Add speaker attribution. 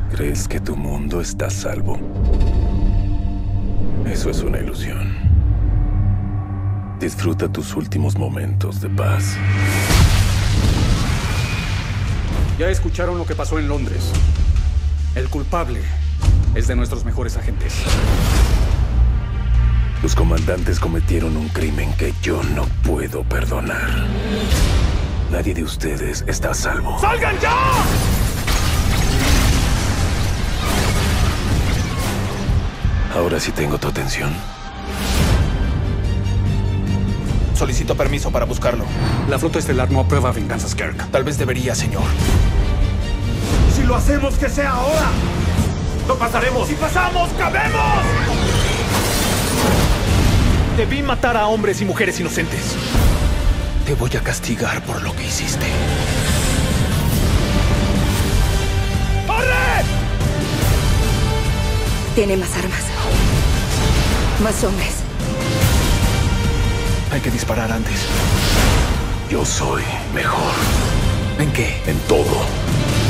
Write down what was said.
Speaker 1: ¿Crees que tu mundo está a salvo? Eso es una ilusión. Disfruta tus últimos momentos de paz.
Speaker 2: Ya escucharon lo que pasó en Londres. El culpable es de nuestros mejores agentes.
Speaker 1: Los comandantes cometieron un crimen que yo no puedo perdonar. Nadie de ustedes está a salvo.
Speaker 2: ¡Salgan ya!
Speaker 1: Ahora sí tengo tu atención.
Speaker 3: Solicito permiso para buscarlo.
Speaker 2: La flota estelar no aprueba venganzas, Kirk.
Speaker 3: Tal vez debería, señor.
Speaker 4: Si lo hacemos, que sea ahora. ¡No pasaremos!
Speaker 2: ¡Si pasamos, cabemos! Debí matar a hombres y mujeres inocentes.
Speaker 3: Te voy a castigar por lo que hiciste.
Speaker 2: ¡Corre!
Speaker 5: Tiene más armas. Más hombres.
Speaker 3: Hay que disparar antes.
Speaker 1: Yo soy mejor.
Speaker 3: ¿En qué?
Speaker 1: En todo.